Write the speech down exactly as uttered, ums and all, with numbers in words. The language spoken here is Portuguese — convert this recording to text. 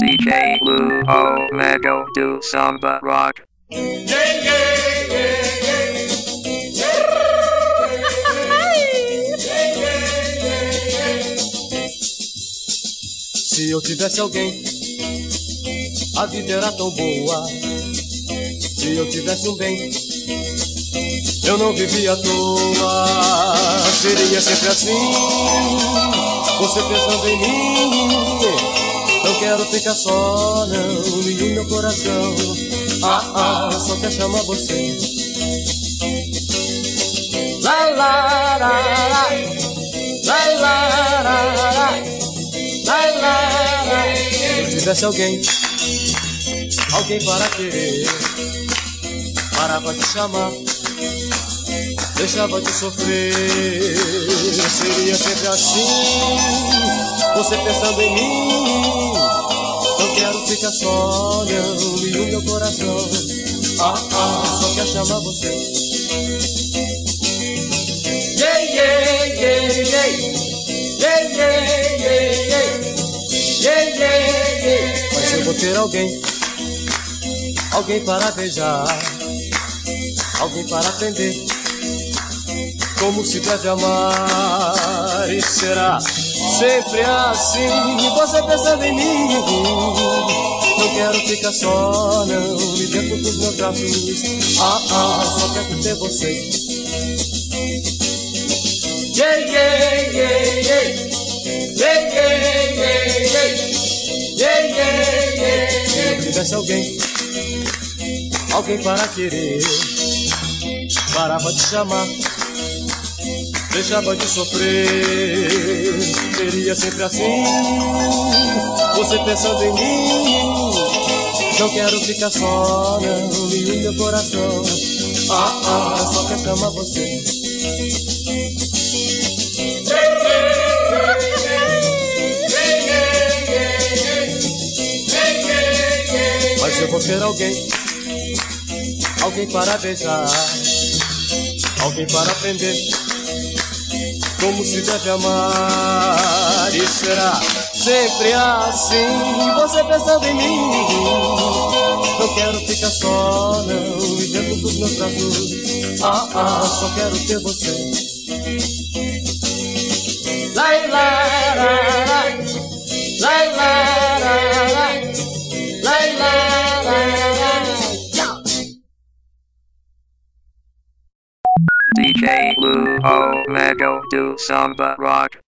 D J Blue Omega do samba rock. Yeah, yeah, yeah, yeah. Se eu tivesse alguém, a vida era tão boa. Se eu tivesse um bem, eu não vivia à toa. Seria sempre assim, você pensando em mim. Não quero ficar só, não, e o meu coração, ah, ah, só quer chamar você. La la la la, la la la la, la la la. Se eu tivesse alguém, alguém para querer, parava de chamar, deixava de sofrer. Seria sempre assim, você pensando em mim. Não quero ficar só, não, e o meu coração, ah, ah, só quer chamar você. Yeah, yeah, yeah, yeah, yeah, yeah, yeah, yeah, yeah, yeah. Mas eu vou ter alguém, alguém para beijar, alguém para aprender como se deve amar. E será sempre assim, você pensando em mim. Não quero ficar só, não, e dentro dos meus braços, ah, ah, só quero ter você. Yeah, yeah, yeah, yeah, yeah, yeah, yeah, yeah, yeah, yeah. Se eu tivesse alguém, alguém para querer, parava de chamar, deixava de sofrer. Seria sempre assim, você pensando em mim. Não quero ficar só, não, e o meu coração, ah, ah, só quer chamar você. Mas eu vou ter alguém, alguém para beijar, alguém para aprender como se deve amar. E será sempre assim, você pensando em mim. Não quero ficar só, não, e dentro dos meus braços, ah, ah, só quero ter você. Lai, lai, lai, lai, lai, lai, lai, lai, lai, lai. D J Blue Omega do samba rock.